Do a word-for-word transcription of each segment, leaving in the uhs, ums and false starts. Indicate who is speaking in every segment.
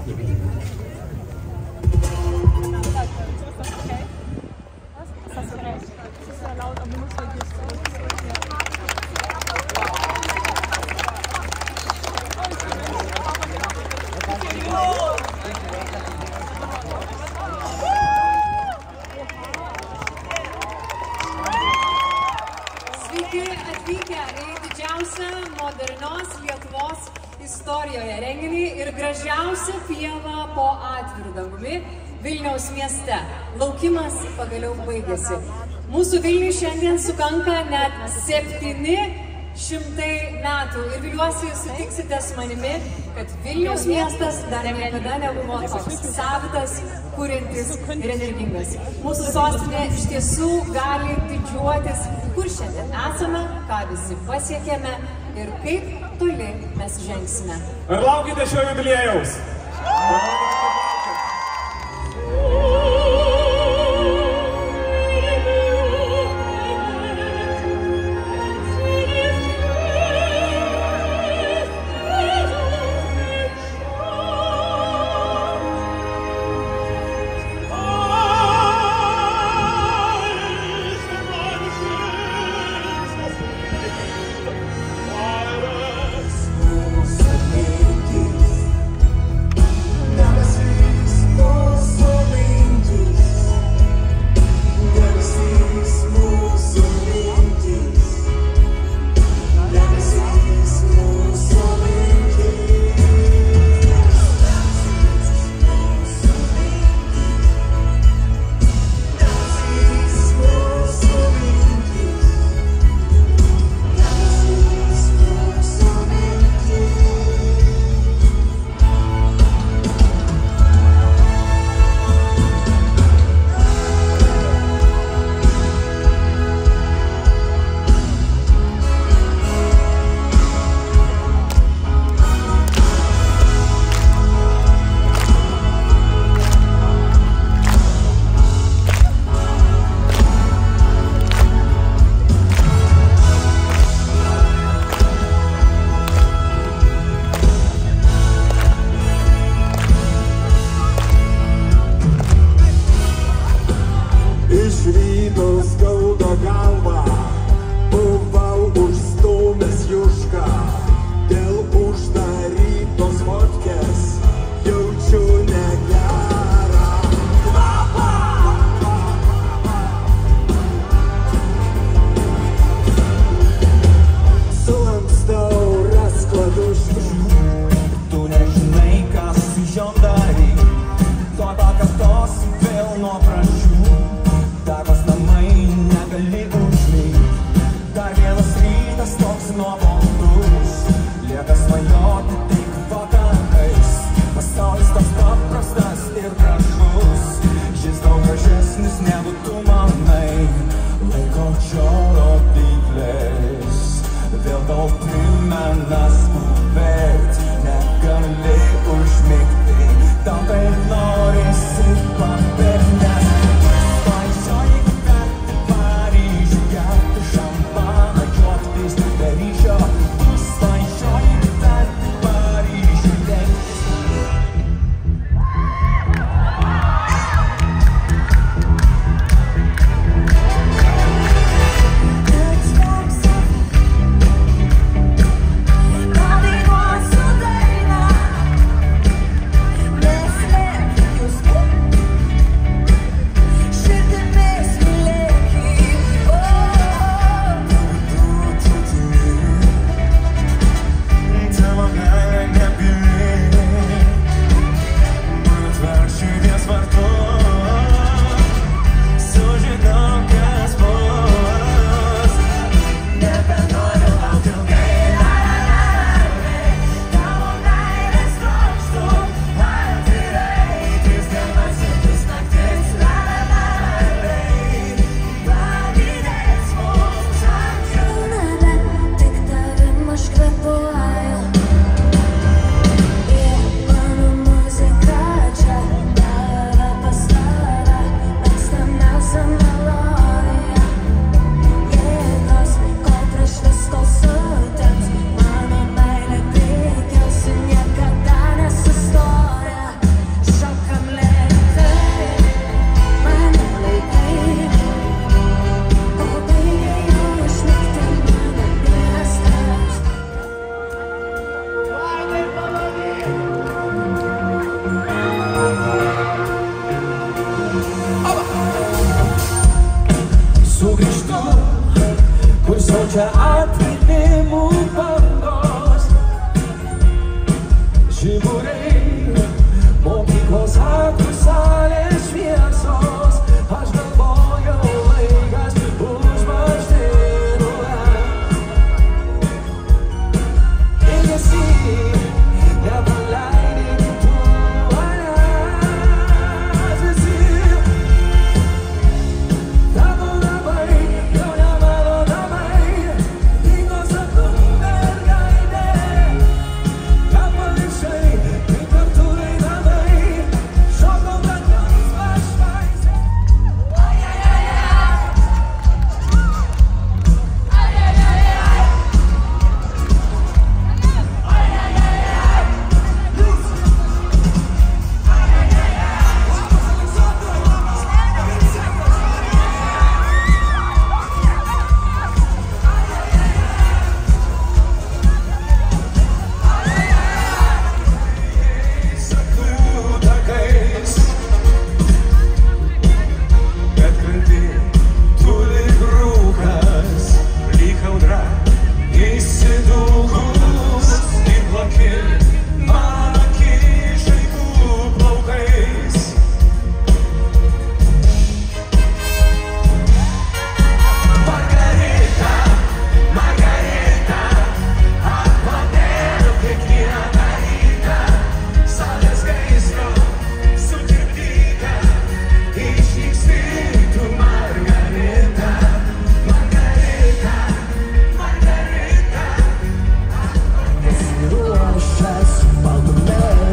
Speaker 1: Atvykę į didžiausią modernios Lietuvos istorijoje renginį ir gražiausią pievą po atviru dangumi Vilniaus mieste. Laukimas pagaliau baigėsi. Mūsų Vilniui šiandien sukanka net septyni šimtai metų ir viliuosi jūs sutiksite su manimi, kad Vilniaus miestas dar niekada nebuvo toks savitas, kuriantis ir energingas. Mūsų sostinė iš tiesų gali didžiuotis, kur šiandien esame, ką visi pasiekėme ir kaip toli mes žengsime.
Speaker 2: Ar laukite šio jubiliejaus?
Speaker 3: Never see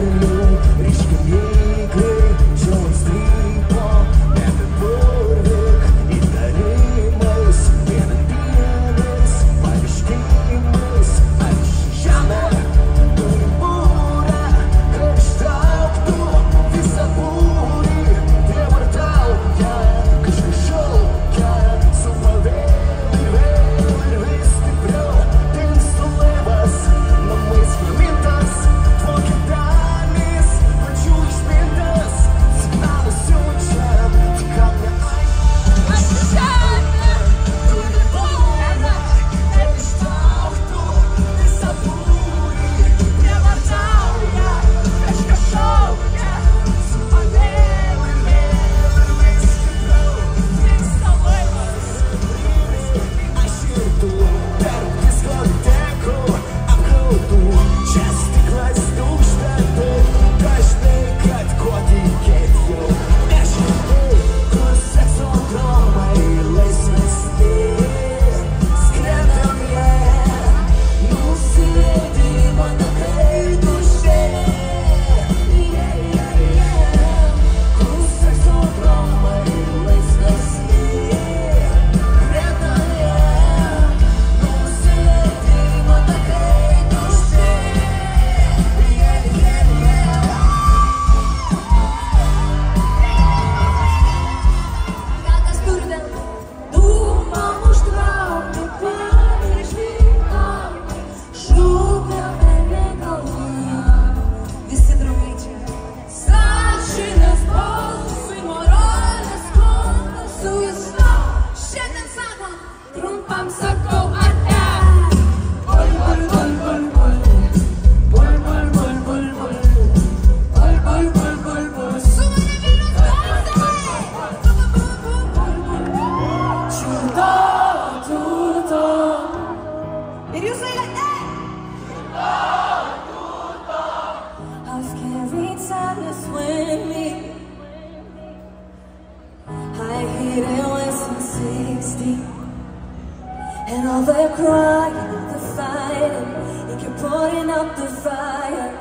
Speaker 3: And all the crying, the fighting, you keep putting up the fire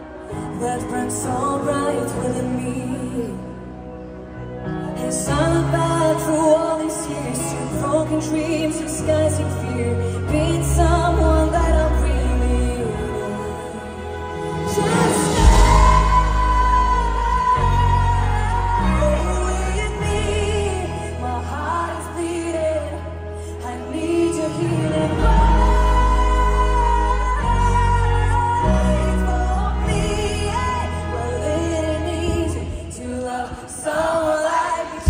Speaker 3: that burns so bright within me. And silent back through all these years, your broken dreams, your skies in fear, being someone that I'm really just stay with me. My heart is bleeding, I need to heal it. Wait for me, but it ain't easy to love someone like you.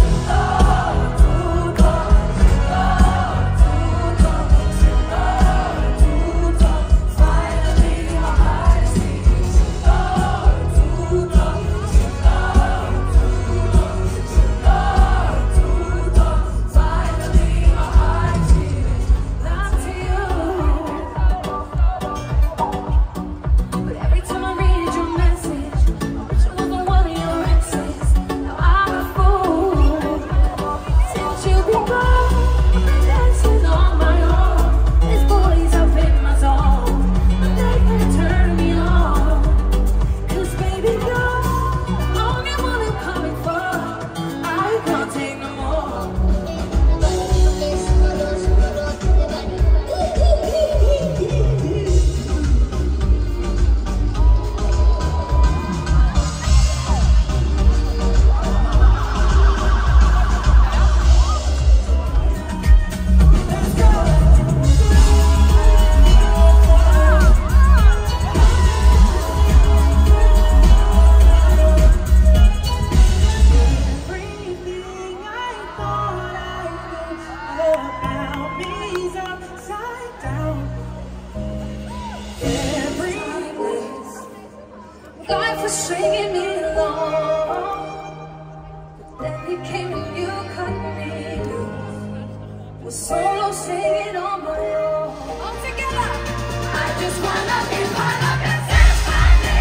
Speaker 3: Life was stringing me along, but then you came and you cut me loose. Was solo singing on my own. All together, I just wanna be part of your symphony.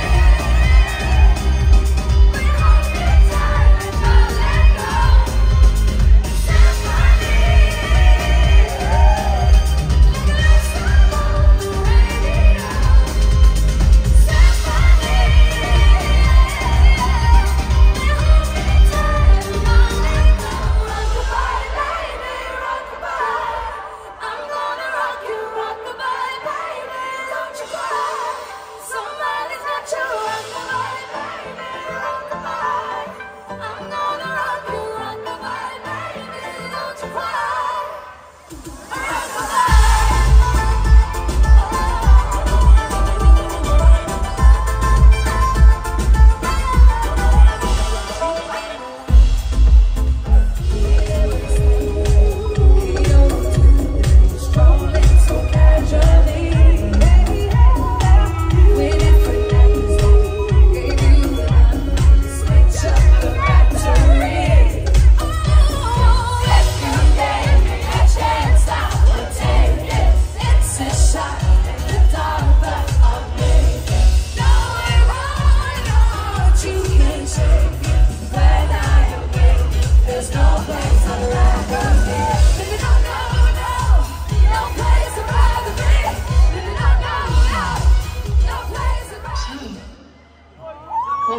Speaker 3: We hold me tight and don't let go. Symphony, like a song on the radio. Symphony.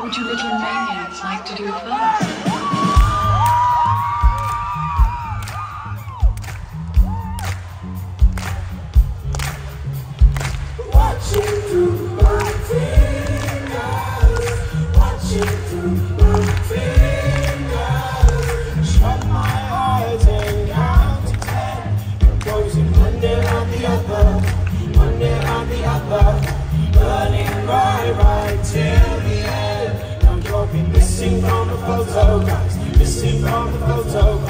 Speaker 4: would you little maniacs like to do first?
Speaker 5: Watching through my fingers, watching through my fingers. Shut my eyes and count to ten. Closing one day on the other, one day on the other. Burning right, right till the end. Now you'll be missing from the photo, guys. Missing from the photo.